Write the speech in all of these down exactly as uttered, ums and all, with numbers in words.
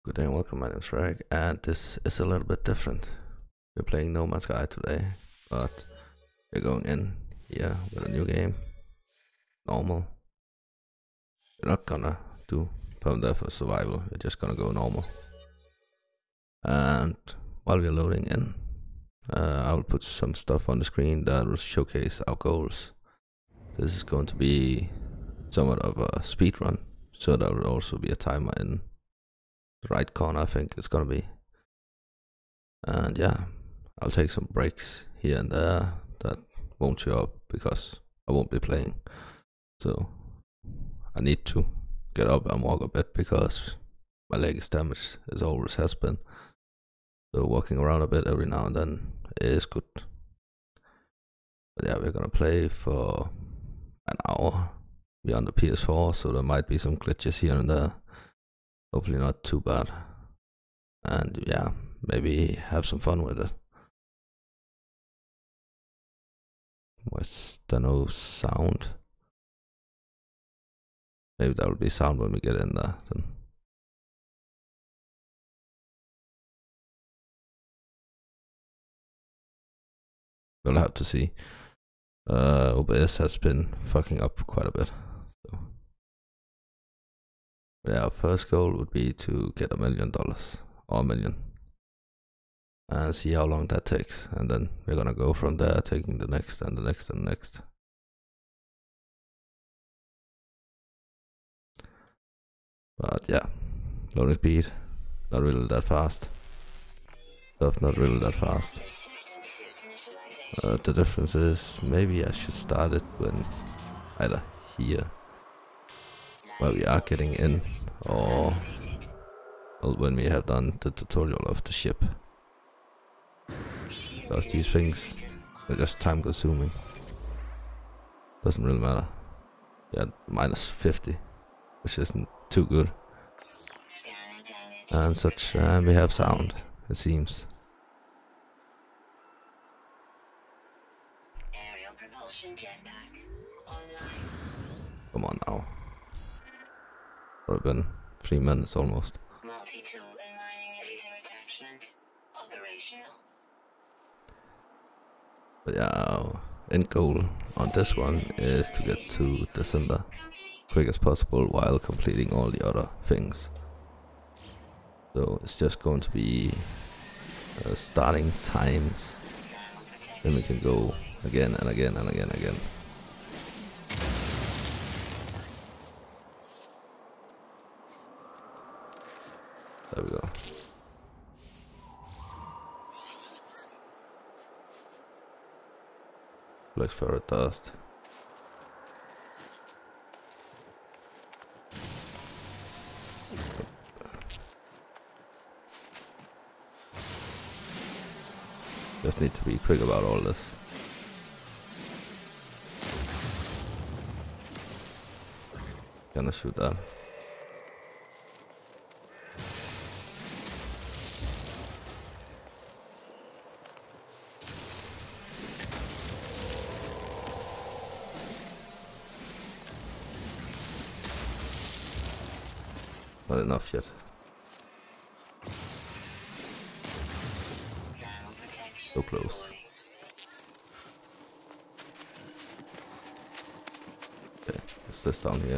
Good day and welcome, my name is Reg, and this is a little bit different. We're playing No Man's Sky today, but we're going in here with a new game. Normal. We're not gonna do perm death or survival, we're just gonna go normal. And while we're loading in, uh, I will put some stuff on the screen that will showcase our goals. This is going to be somewhat of a speed run, so there will also be a timer in right corner, I think it's gonna be. And yeah, I'll take some breaks here and there that won't show up because I won't be playing. So I need to get up and walk a bit because my leg is damaged, as always has been. So walking around a bit every now and then is good. But yeah, we're gonna play for an hour. We're on the P S four, so there might be some glitches here and there. Hopefully not too bad. And yeah, maybe have some fun with it. Was there no sound? Maybe there will be sound when we get in there then. We'll have to see. Uh, O B S has been fucking up quite a bit. So. Yeah, our first goal would be to get a million dollars or a million and see how long that takes, and then we're gonna go from there, taking the next and the next and the next. But yeah, loading speed, not really that fast. Stuff not really that fast. Uh, the difference is maybe I should start it when either here, where we are getting in, or well, when we have done the tutorial of the ship. Because these things are just time consuming. Doesn't really matter. Yeah, minus fifty, which isn't too good. And such, and we have sound, it seems. Come on now. It's been three minutes almost. Multi-tool and mining laser attachment operational. But yeah, our end goal on this one is to get to December quick as possible while completing all the other things. So it's just going to be uh, starting times, then we can go again and again and again and again. There we go. Black ferret dust. Just need to be quick about all this. Gonna shoot that. Not enough yet. So close. Okay, it's this down here.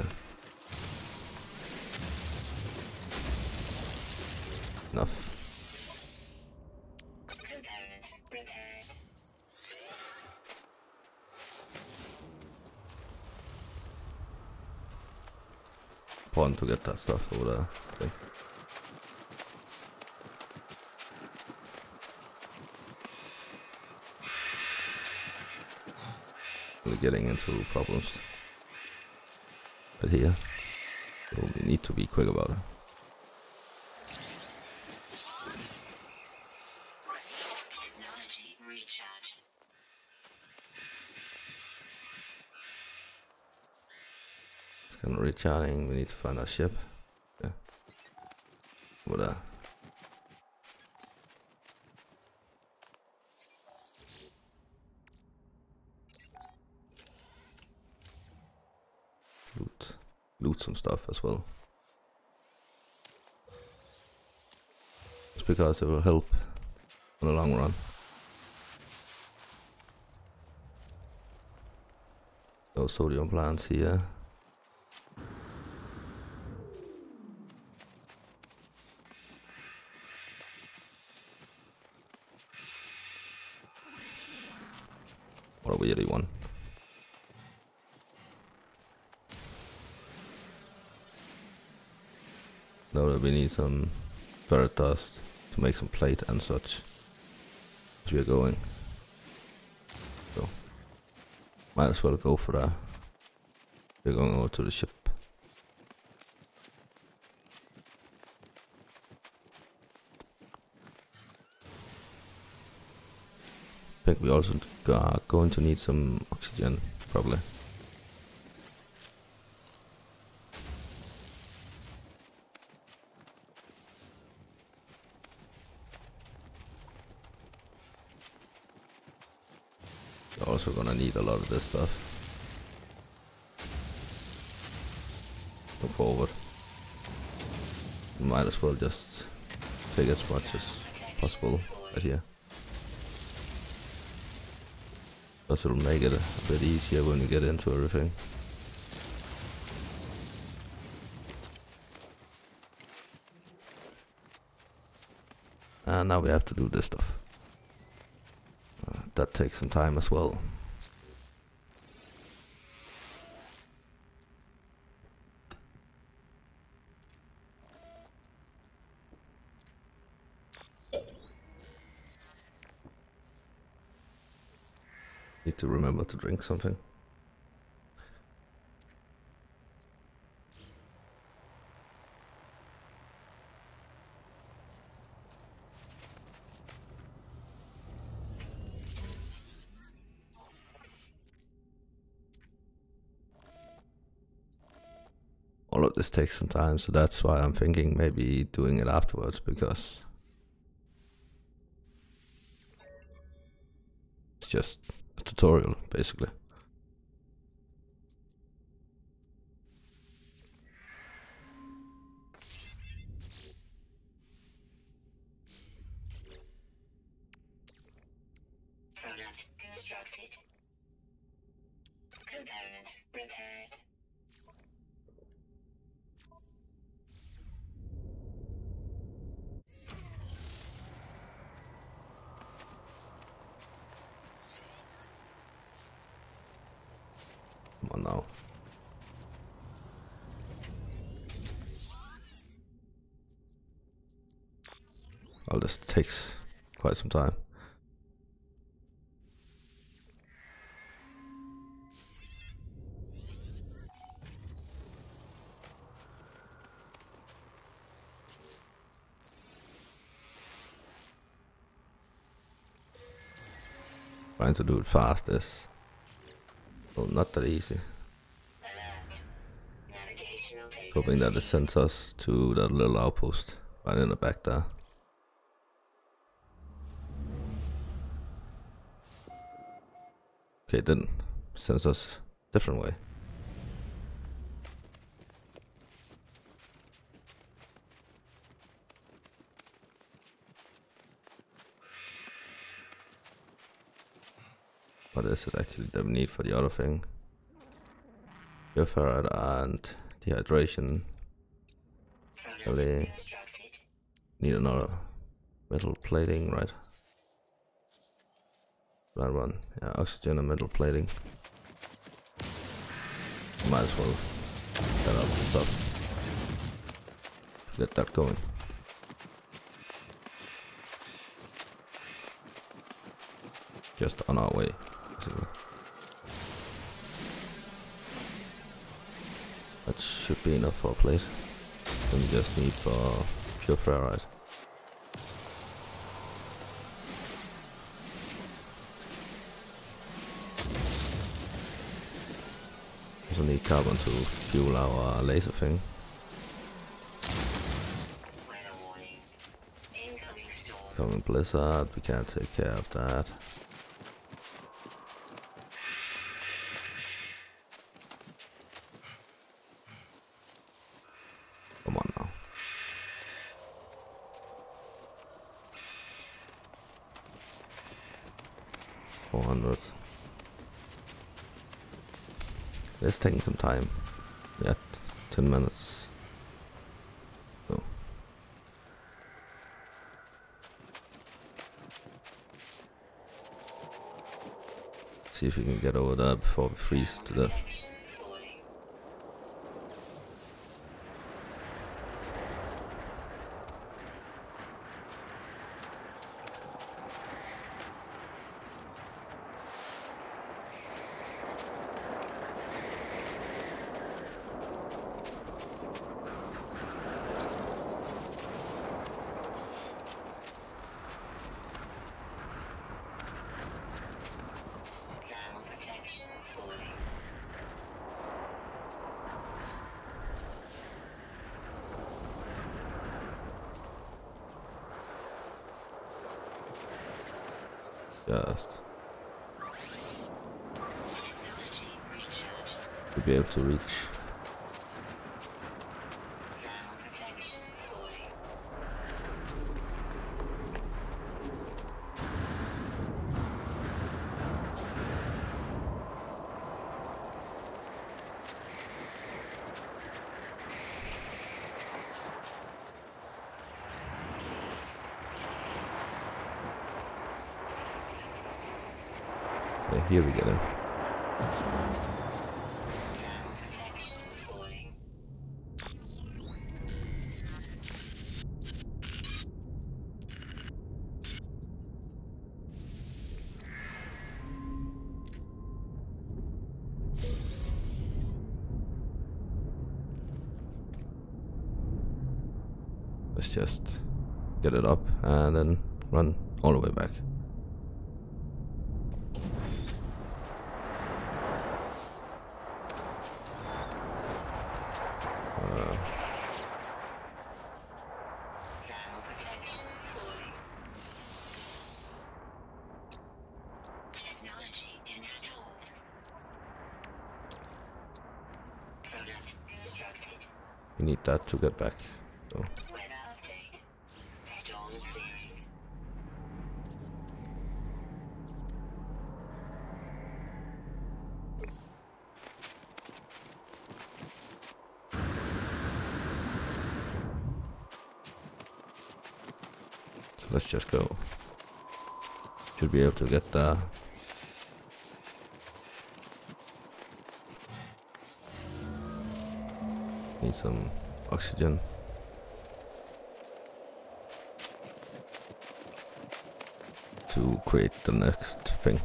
Enough. Component repaired. Important to get that stuff over there. Okay. We're getting into problems. But here, so we need to be quick about it. Technology recharge. It's kind of recharging. We need to find our ship. Yeah. Over there. Loot. Loot some stuff as well. just because it will help in the long run. No sodium plants here. What a weirdy one. Now that we need some ferret dust to make some plate and such as we are going. So might as well go for that. We're going over to the ship. I think we also are going to need some oxygen, probably. We're also gonna need a lot of this stuff. Go forward. Might as well just take as much as possible right here. Because it'll make it a bit easier when you get into everything. And now we have to do this stuff. Uh, that takes some time as well. Need to remember to drink something. All of this takes some time, so that's why I'm thinking maybe doing it afterwards, because it's just a tutorial, basically. Product constructed. Component repaired. Come on now. Well, this takes quite some time. Trying to do it fast is well, not that easy. Alert. Navigational data Hoping that it received. sends us to that little outpost right in the back there. Okay, it didn't. Sends us a different way. What is it actually that we need for the other thing? Ferret and dehydration. Product Really constructed. need another metal plating, right? That one. Yeah, oxygen and metal plating. Might as well set up the stuff. Get that going. Just on our way, basically. That should be enough for a plate. Then we just need for pure ferrite. Also need carbon to fuel our laser thing. Weather warning. Incoming storm. Coming blizzard, we can't take care of that. Come on now. four hundred. It's taking some time. Yeah, ten minutes. So. See if we can get over there before we freeze to death. Just to be able to reach. Yeah, here we get in. Let's just get it up and then run all the way back. You need that to get back. So. So let's just go. Should be able to get there. Need some oxygen. To create the next thing.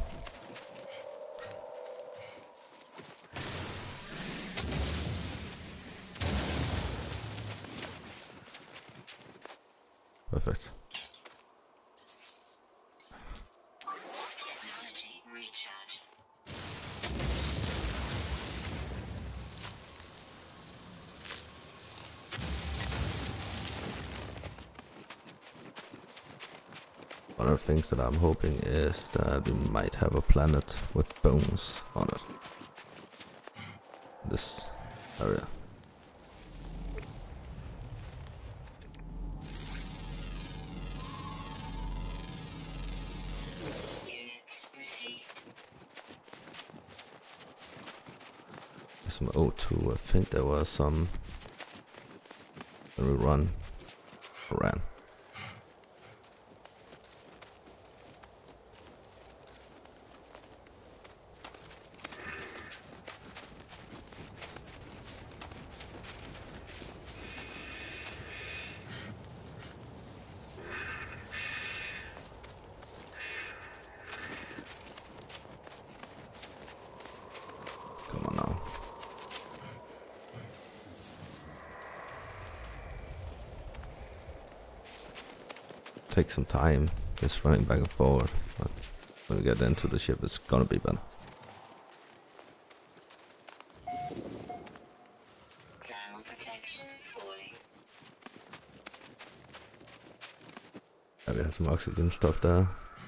Perfect. One of the things that I'm hoping is that we might have a planet with bones on it. This area. Some O two, I think there was some when we run ran. Come on now. Take some time just running back and forward, but when we get into the ship it's gonna be better. Yeah, we have some oxygen stuff there.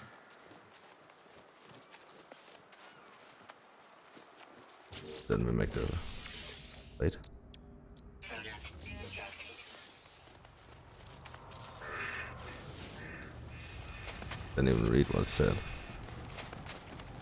Then we make the wait. Didn't even read what it said.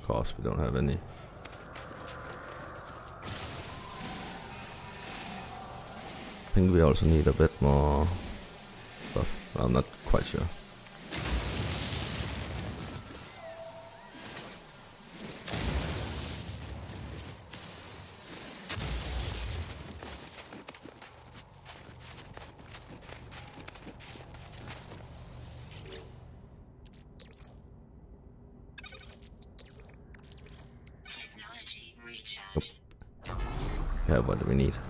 course we don't have any. I think we also need a bit more stuff. I'm not quite sure. Technology recharge. Yeah, what do we need?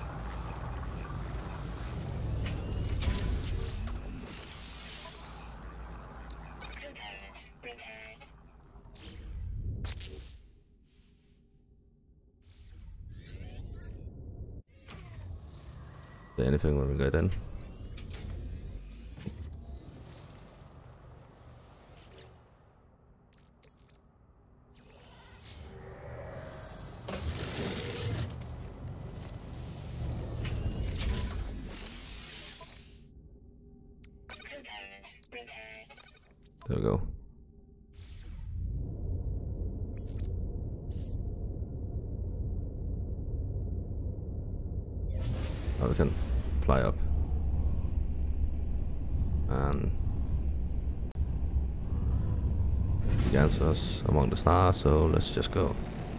Component repaired. Is there anything when we get in? Component repaired. There we go. Now we can fly up and against us among the stars, so let's just go.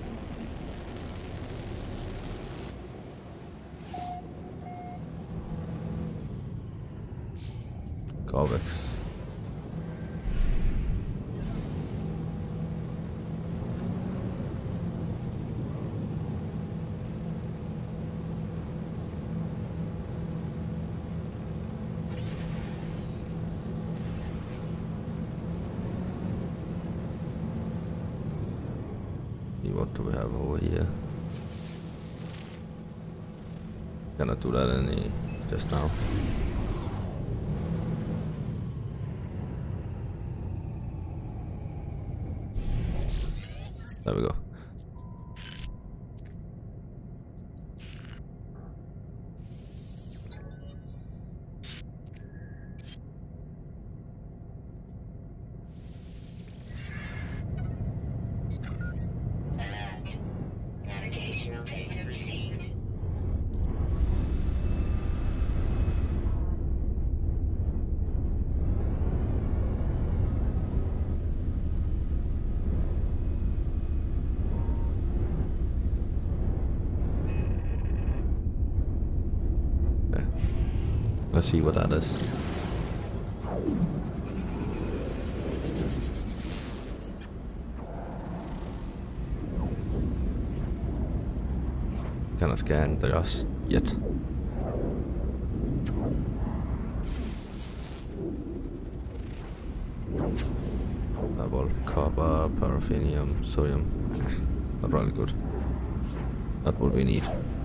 Corvex. What do we have over here? Cannot do that any just now. There we go. Alert. Navigational data received. Okay. Let's see what that is. Cannot scan just yet. Double copper, paraffinium, sodium. Not really good. Not what we need.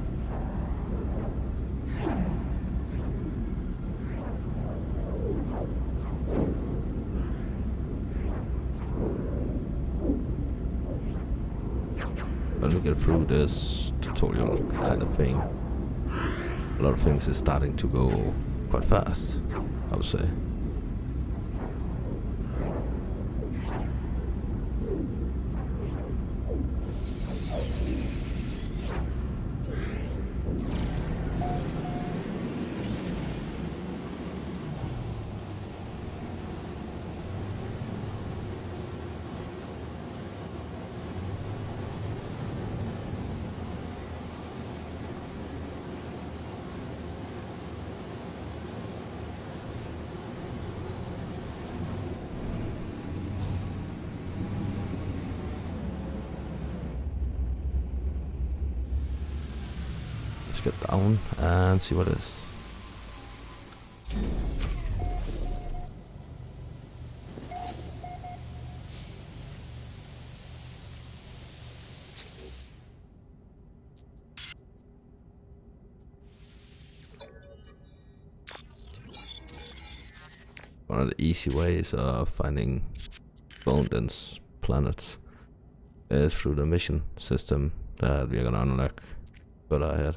When we get through this tutorial kind of thing, a lot of things is starting to go quite fast, I would say. Get down and see what it is. One of the easy ways of finding bone dense planets is through the mission system that we're gonna unlock further ahead.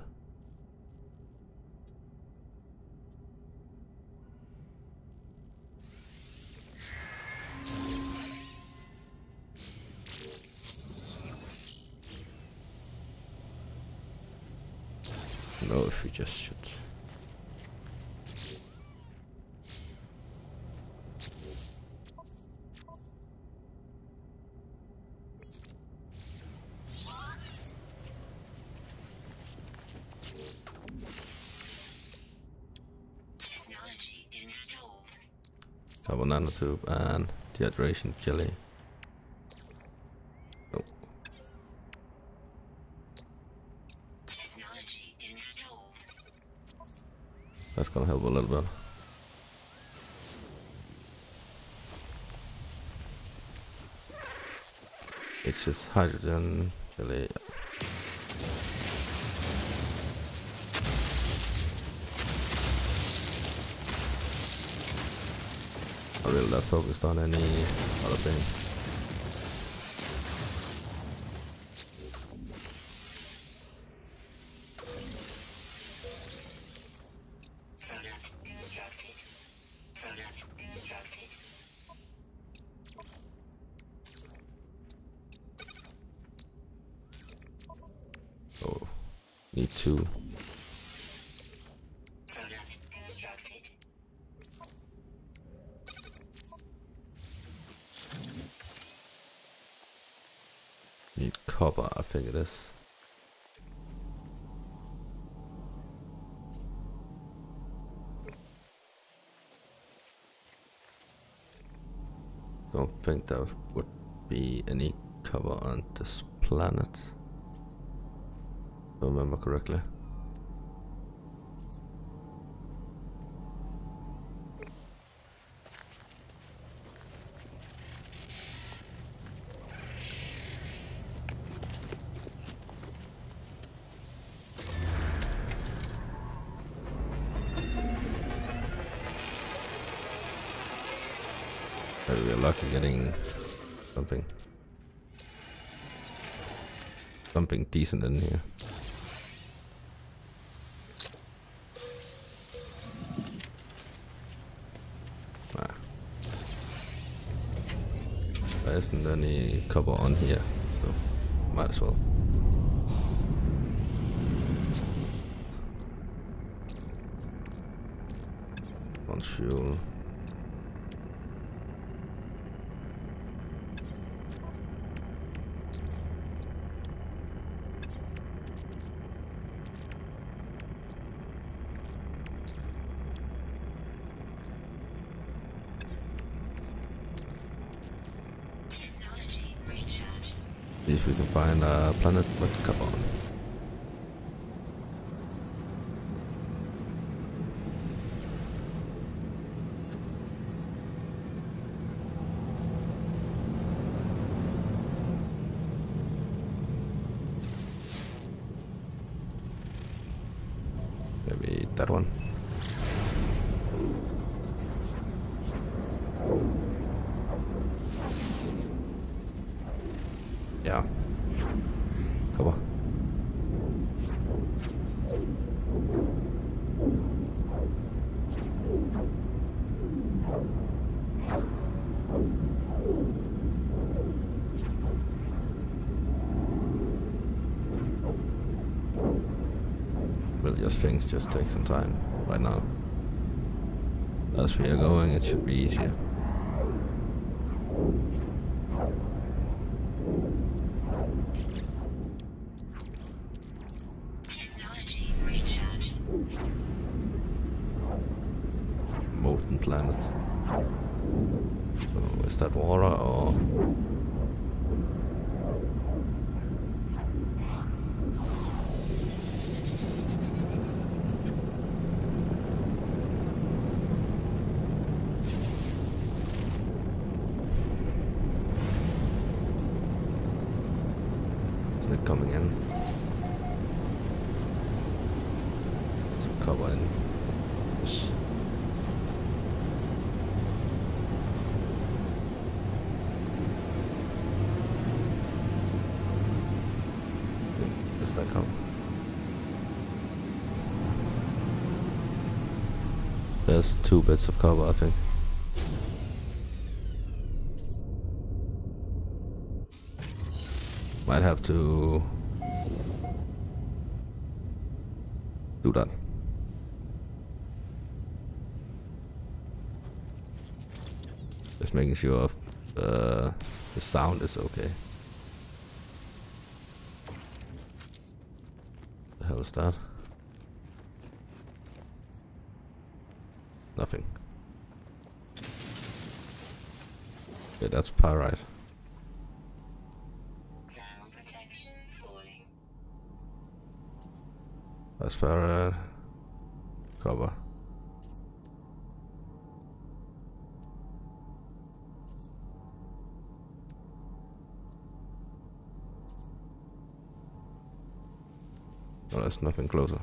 don't know if we just should. Technology installed. Carbon nanotube and dehydration jelly. Oh, Technology installed. that's gonna help a little bit. It's just hydrogen jelly. Not really that focused on any other thing. Product constructed. Product constructed. Oh, need two. Product constructed. Need copper, I think it is. Don't think there would be any cover on this planet. If I remember correctly. Maybe we're lucky getting something something decent in here. Ah. There isn't any cover on here, so might as well. One fuel. Technology recharge. See if we can find a planet with cover on. Maybe that one. Yeah. Come on. Well, just things just take some time right now. As we are going, it should be easier. Technology recharge. Molten planet. So is that water or? Is it coming in? Some cover in. Yes. Does that come? There's two bits of cover, I think. Might have to do that. Just making sure uh, the sound is okay. The hell is that? Nothing. Okay, that's pyrite. Thermal protection falling. That's pyrite. Cover. Oh, there's nothing closer.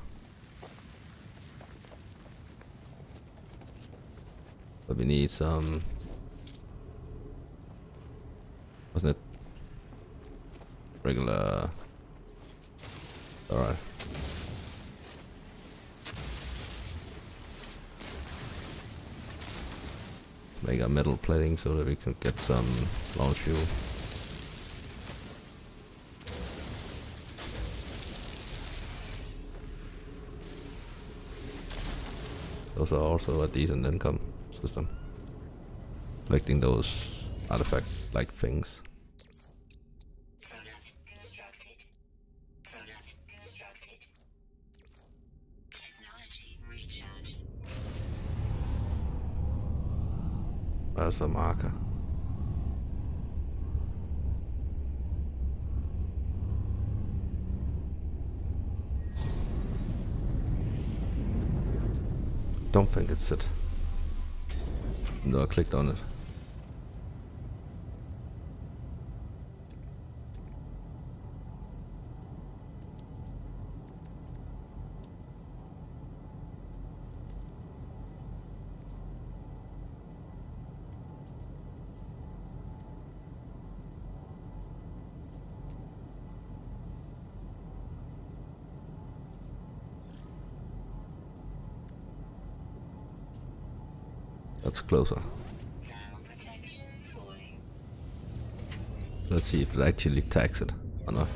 But we need some... Wasn't it? Regular... Alright. Make a metal plating so that we can get some launch fuel. Those are also a decent income system. Collecting those artifact-like things. Product constructed. Product constructed. Technology recharge. There's a marker. Don't think it's it. No, I clicked on it. That's closer. Thermal protection falling. Let's see if it actually tags it or not.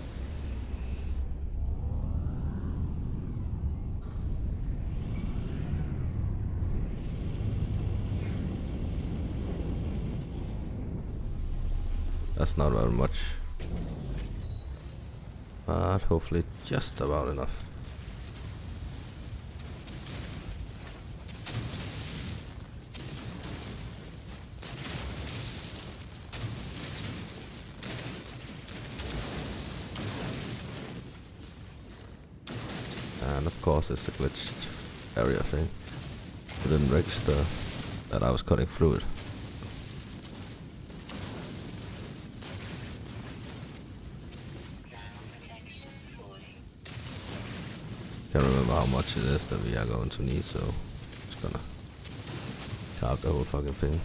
That's not very much, but hopefully just about enough. And of course it's a glitched area thing. It didn't register that I was cutting through it. Thermal protection falling. Can't remember how much it is that we are going to need, so just gonna carve the whole fucking thing.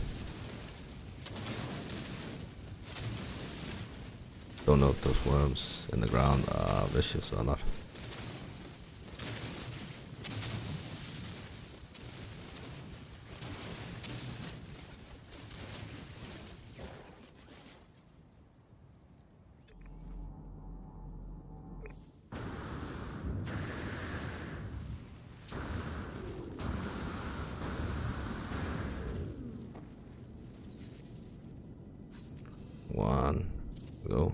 Don't know if those worms in the ground are vicious or not. One, go.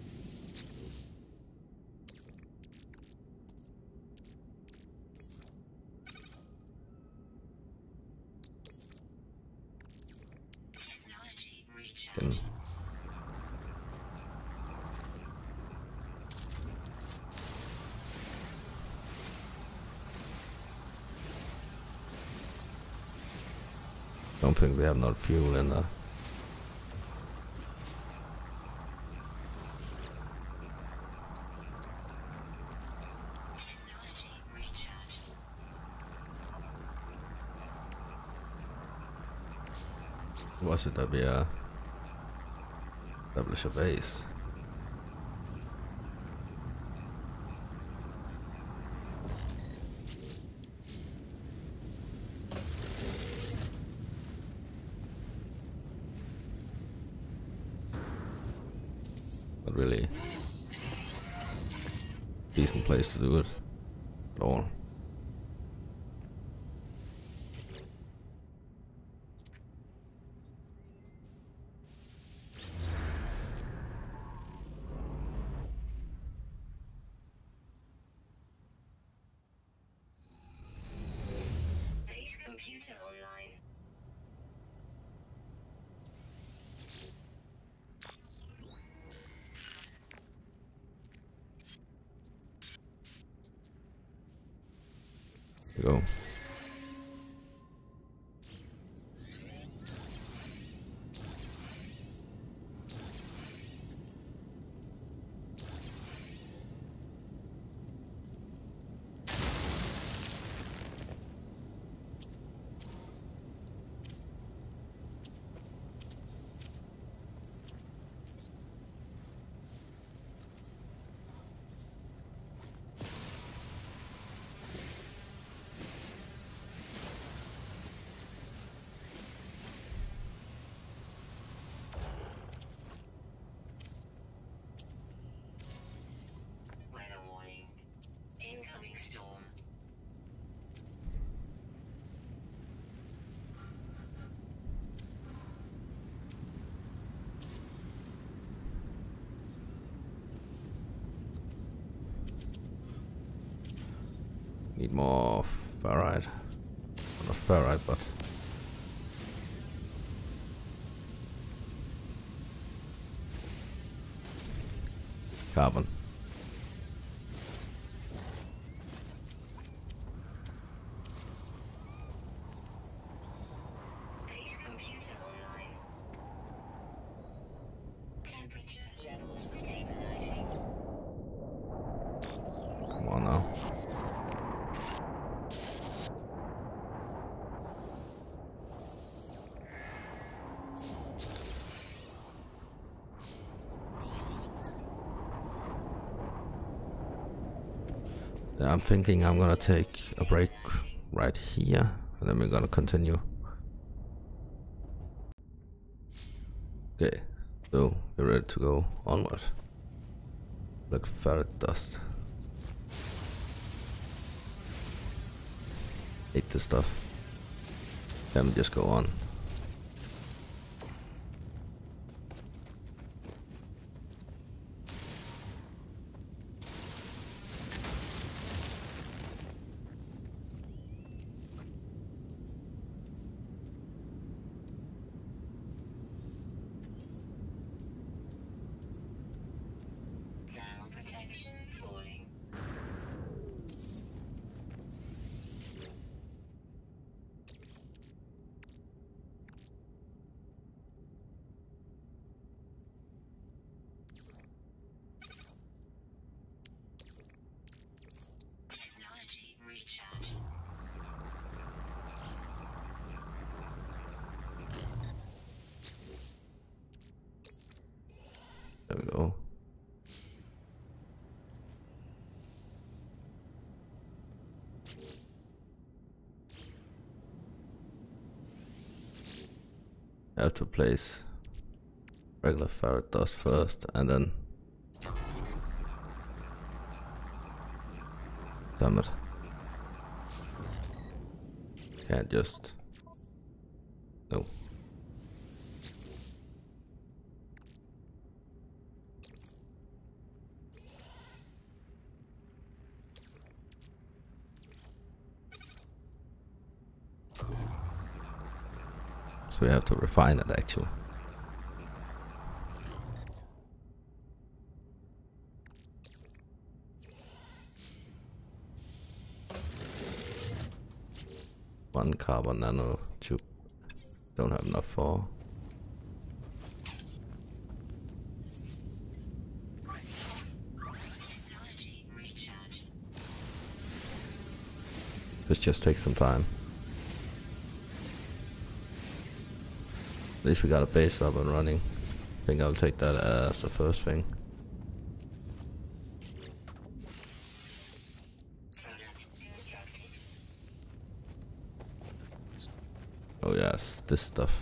Technology recharge. Can don't think we have enough fuel in there. Technology recharge. Was it that we uh, establish a base? Not really decent place to do it at all. Base computer online. Go. Weather warning. Incoming storm. Need more ferrite. Not ferrite, but carbon. Base computer online. Temperature levels stabilizing. Come on now. Yeah, I'm thinking I'm gonna take a break right here, and then we're gonna continue. Okay, so we're ready to go onward. Like ferret dust. Hate this stuff. Let me just go on. Thermal protection falling. Technology recharge. There we go. I have to place regular ferret dust first, and then damn it. Can't just no. So we have to refine it actually. One carbon nano tube. Don't have enough for. Technology recharge. This just takes some time. At least we got a base up and running. I think I'll take that as the first thing. Product constructed. Oh yes, this stuff.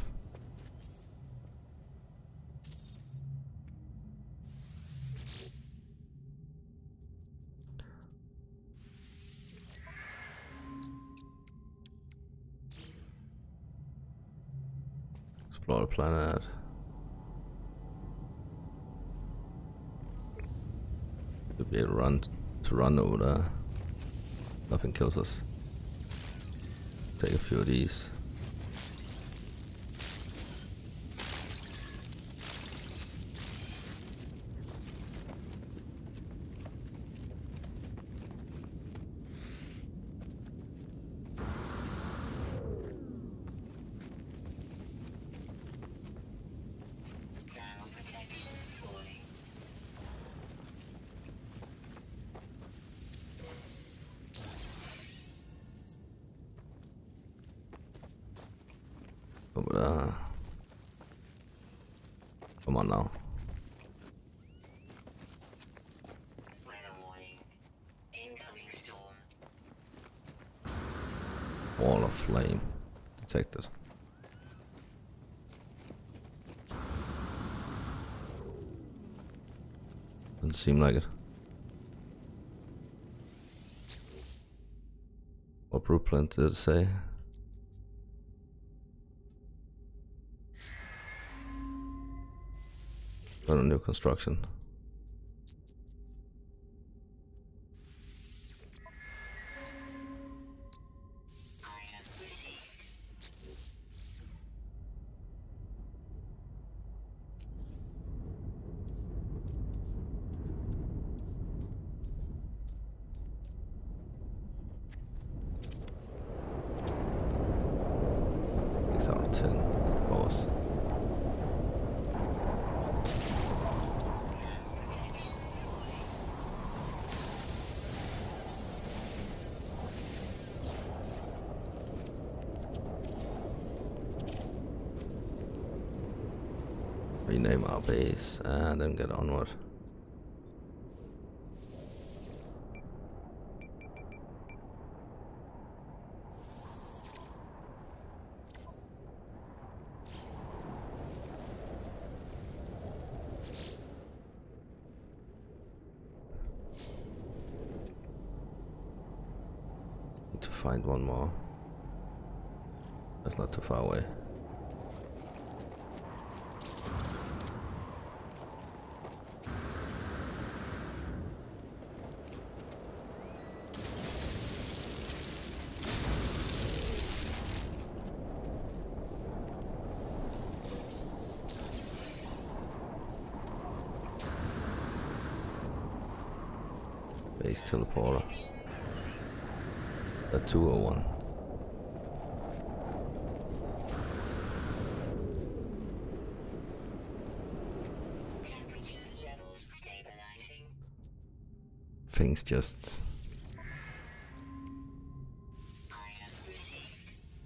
Explore the planet. To be able to run to run over there. Nothing kills us. Take a few of these. Over there. Come on now. Weather warning. Incoming storm. Wall of flame detected. Doesn't seem like it. What blueprint did it say? Not a new construction. Item received. Six out of ten. Boss. Rename our base and then get onward. Need to find one more. That's not too far away. Base teleporter. A two oh one. Temperature levels stabilizing. Things just Item received.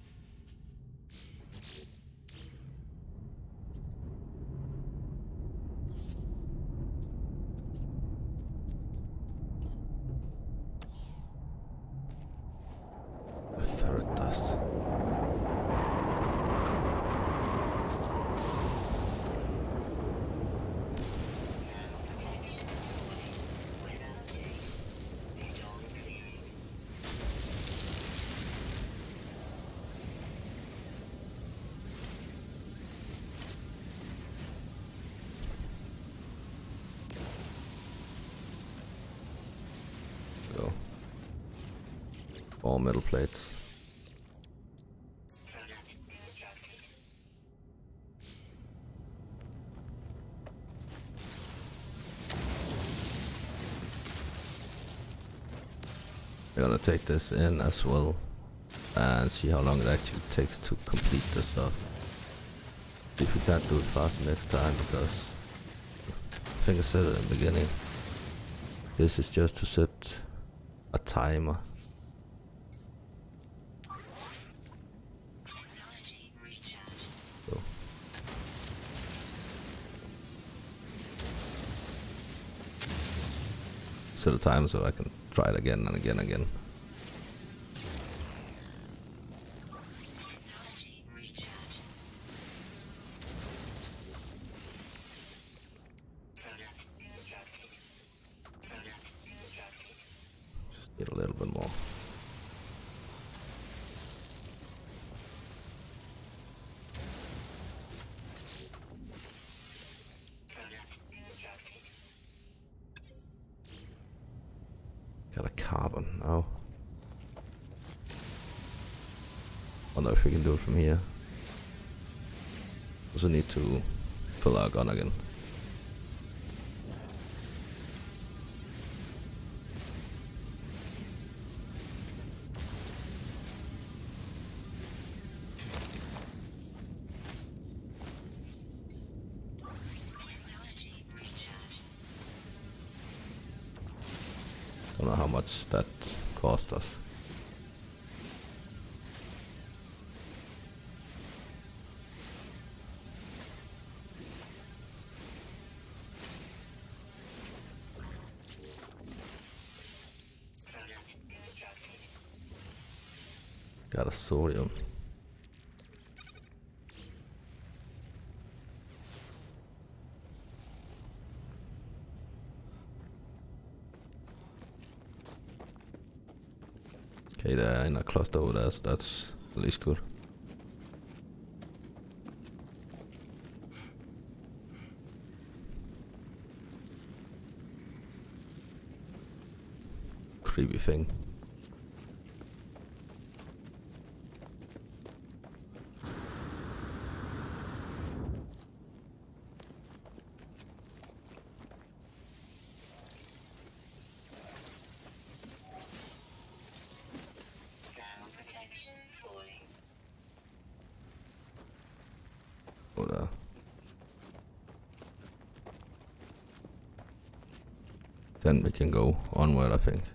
ferret dust. So, all metal plates. Product constructed. We're gonna take this in as well and see how long it actually takes to complete this stuff. If we can't do it fast next time, because I think I said it in the beginning, this is just to set a timer. Technology recharge. So set a timer so I can try it again and again and again. Technology recharge. Product constructed. Product constructed. Just need a little bit more. Product constructed. Got a carbon. Oh, Wonder if we can do it from here. Also need to fill our gun again. Don't know how much that cost us. Got a sodium. Okay, they're in a cluster over there, so that's at least good. Creepy thing. Oder then we can go onward, I think.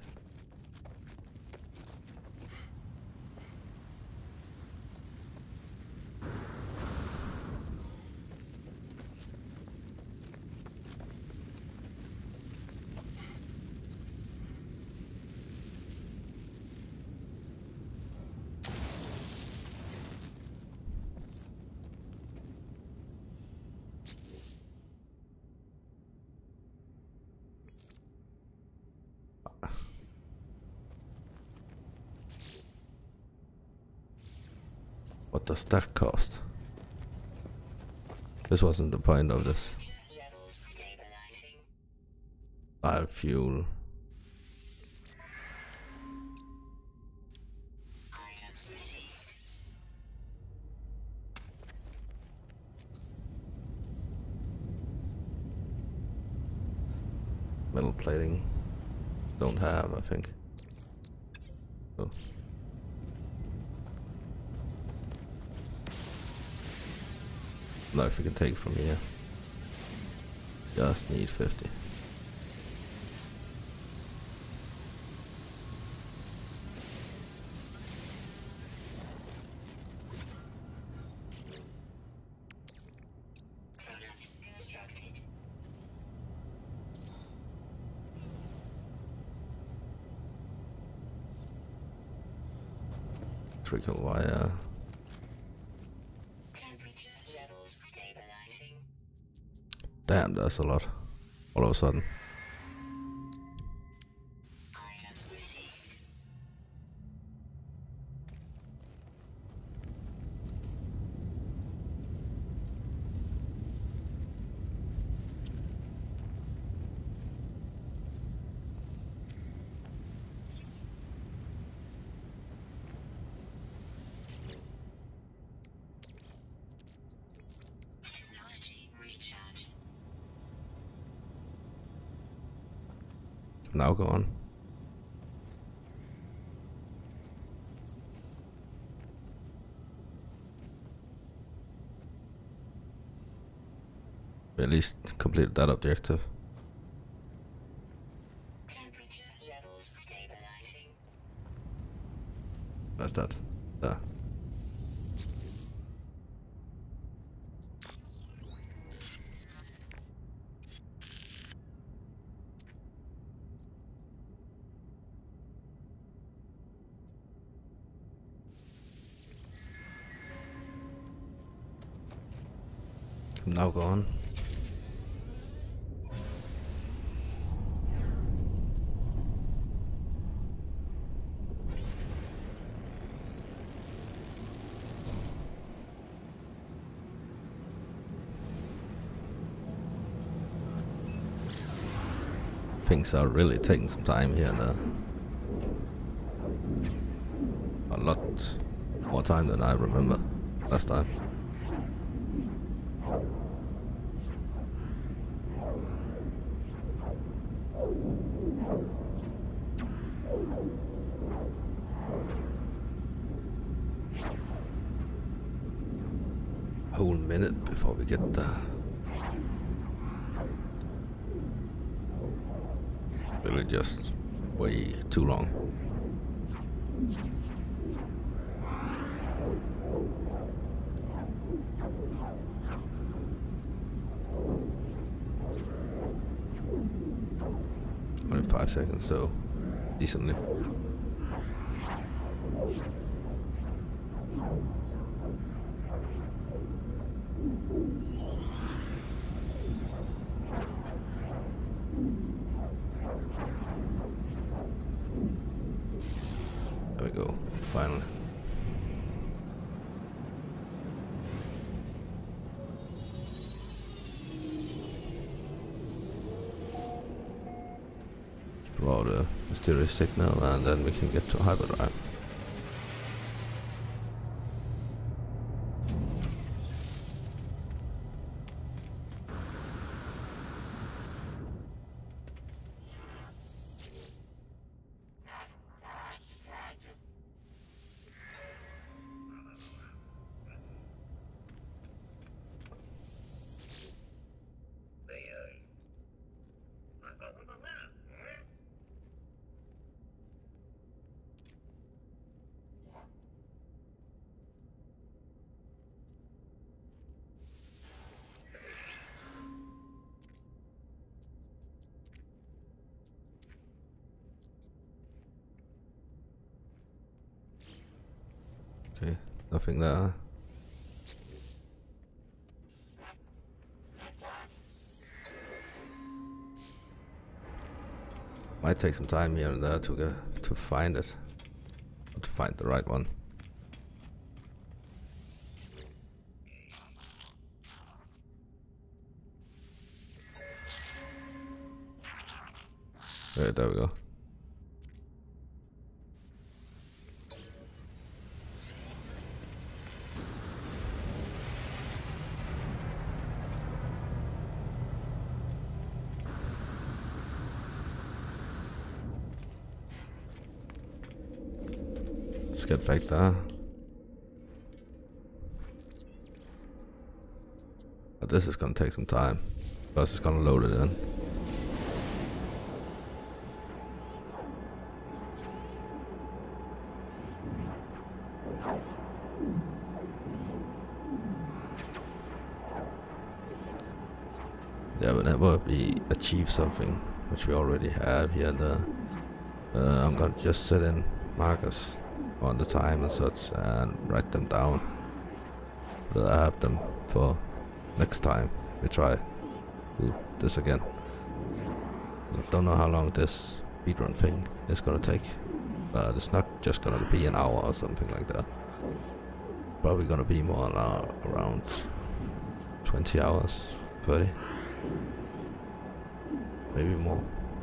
What does that cost? This wasn't the point of this. Fire fuel. Metal plating. Don't have, I think. Oh. Now if we can take from here. Just need fifty. Trickle wire. Damn, that's a lot. All of a sudden. Now go on. We at least completed that objective. Temperature levels stabilizing. Where's that? There. Now go on. Things are really taking some time here and there. A lot more time than I remember last time. Whole minute before we get there. Really just way too long. Only five seconds, so decently. There we go, finally. Draw the mysterious signal and then we can get to hyperdrive. Okay, nothing there. Might take some time here and there to get, to find it, or to find the right one. Right, there we go. Let's get back there. But this is gonna take some time, because it's gonna load it in. Yeah, whenever we achieve something, which we already have here, the, uh, I'm gonna just set in markers on the time and such and write them down, but I have them for next time we try do this again. I don't know how long this speedrun thing is gonna take, but it's not just gonna be an hour or something like that. Probably gonna be more around twenty hours, thirty, maybe more.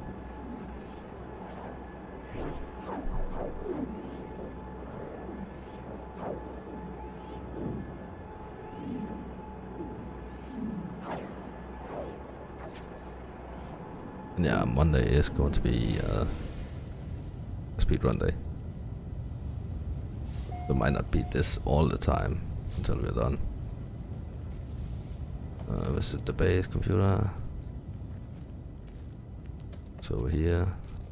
Yeah, Monday is going to be uh, a speedrun day. There might not be this all the time until we're done. Uh, visit the base computer. It's over here.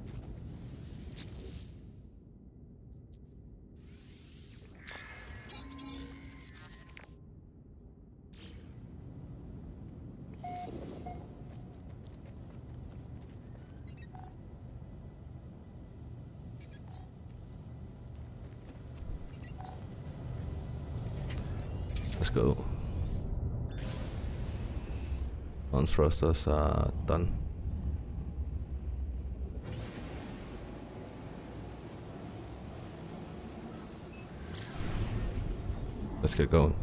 Let's go. On thrusters are done. Let's get going.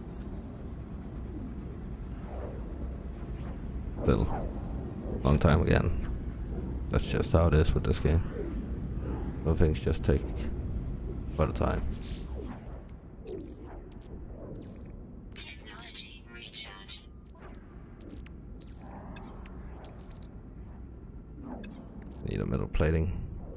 Still, long time again. That's just how it is with this game. Some things just take quite a time. Technology recharge. Need a metal plating.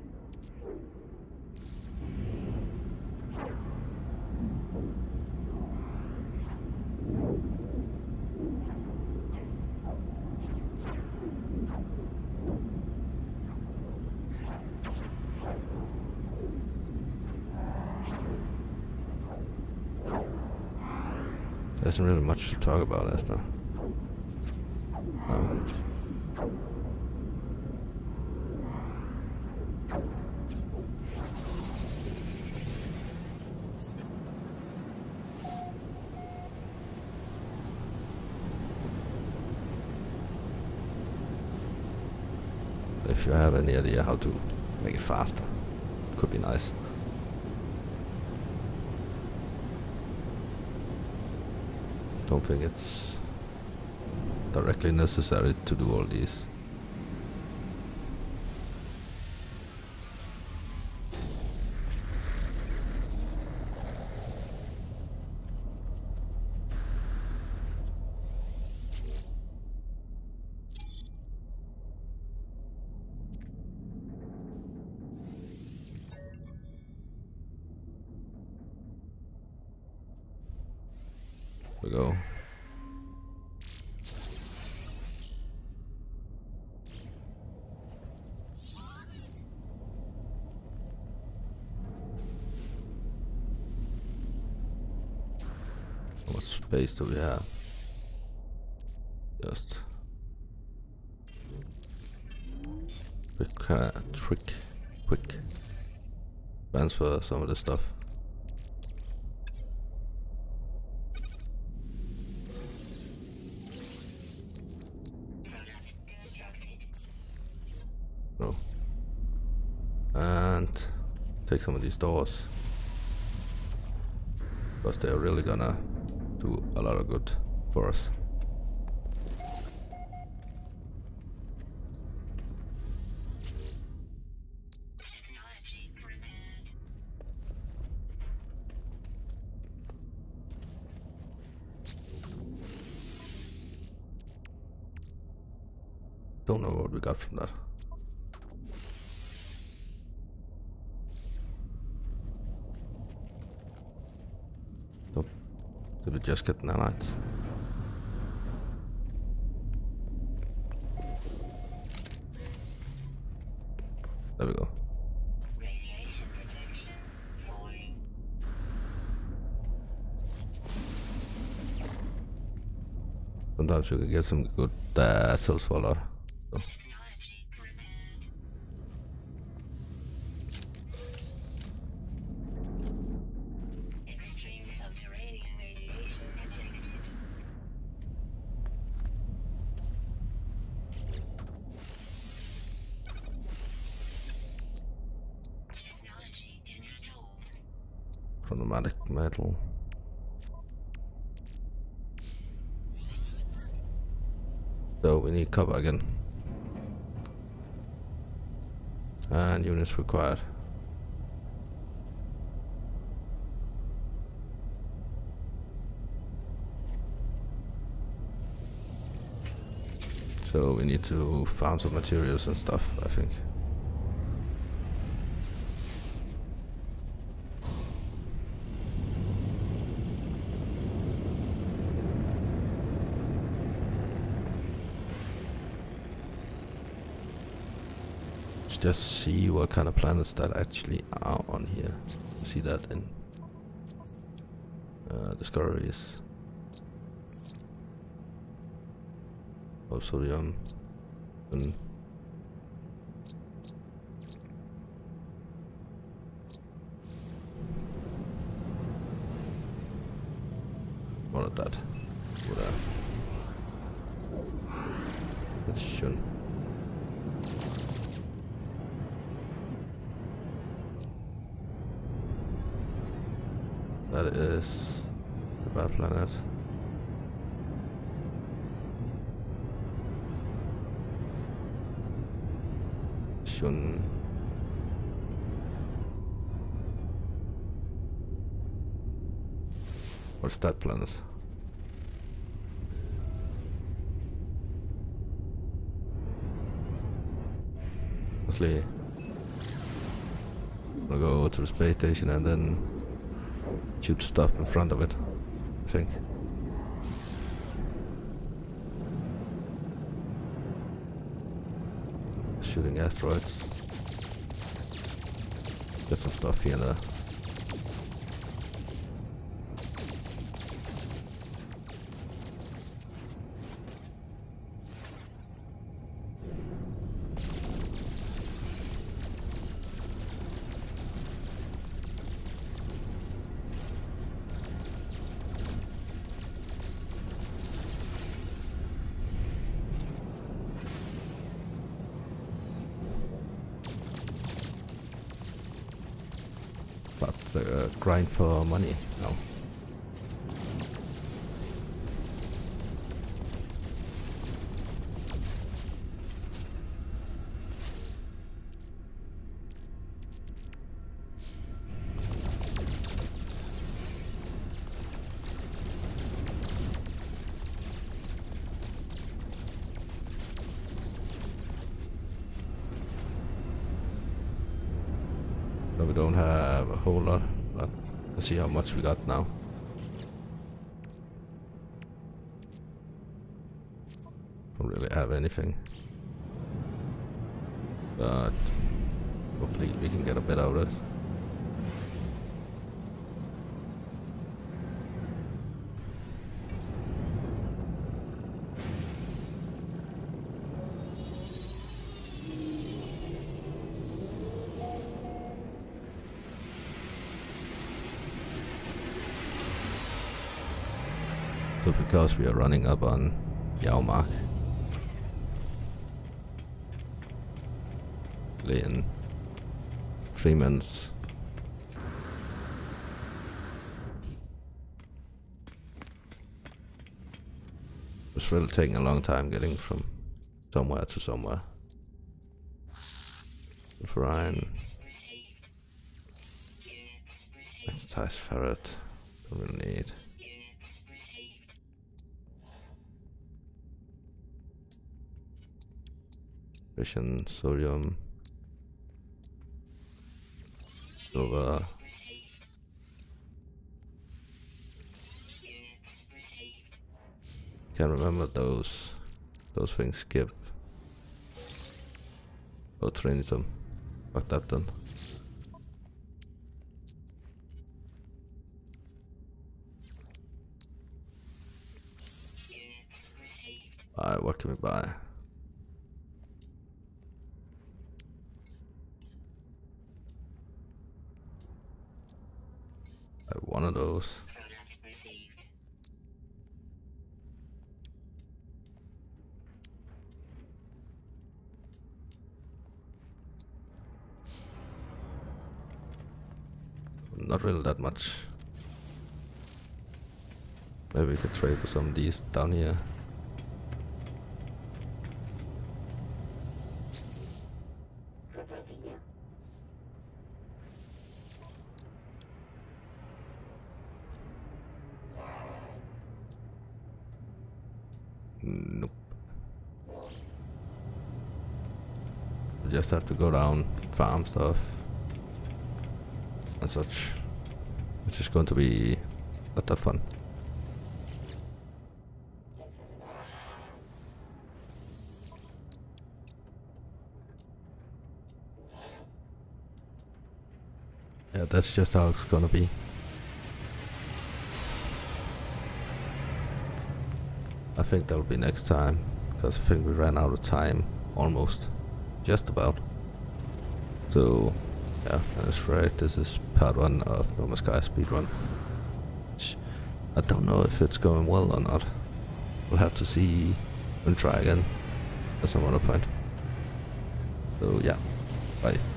There isn't really much to talk about, is there? No. If you have any idea how to make it faster, could be nice. Don't think it's directly necessary to do all these. We go. What space do we have? Just quick, uh, trick, quick transfer some of the stuff. No. And take some of these doors, because they're really gonna do a lot of good for us. Technology prepared. Don't know what we got from that. Nope. Did we just get nanites? There we go. Radiation protection falling. Sometimes you can get some good uh, cells for a lot. So. Technology prepared. Extreme subterranean radiation detected. Technology installed. Chromatic metal. So we need cover again. And units required. So we need to farm some materials and stuff, I think. Just see what kind of planets that actually are on here. See that in uh, discoveries. Oh, sodium. And what is that? What a addition. That is the bad planet. Shun. What's that planet? Mostly I'll go to the space station and then shoot stuff in front of it, I think. Shooting asteroids. Get some stuff here and there. But uh, grind for money now. But we don't have a whole lot. But let's see how much we got now. Don't really have anything. But hopefully we can get a bit out of it. So because we are running up on Yao Mark, in three minutes. It's really taking a long time getting from somewhere to somewhere. Ryan, exercise ferret, don't really need. Vision, sodium, silver. Can't remember those those things give. Oh, trinitum. Fuck that then. Alright, what can we buy? I have one of those. Not really that much. Maybe we could trade for some of these down here. Nope. We just have to go down, farm stuff and such. It's just going to be not that fun. Yeah, that's just how it's gonna be. I think that'll be next time, because I think we ran out of time, almost, just about. So, yeah, that's right, this is part one of No Man's Sky Speedrun. I don't know if it's going well or not. We'll have to see and try again at some other point. So yeah, bye.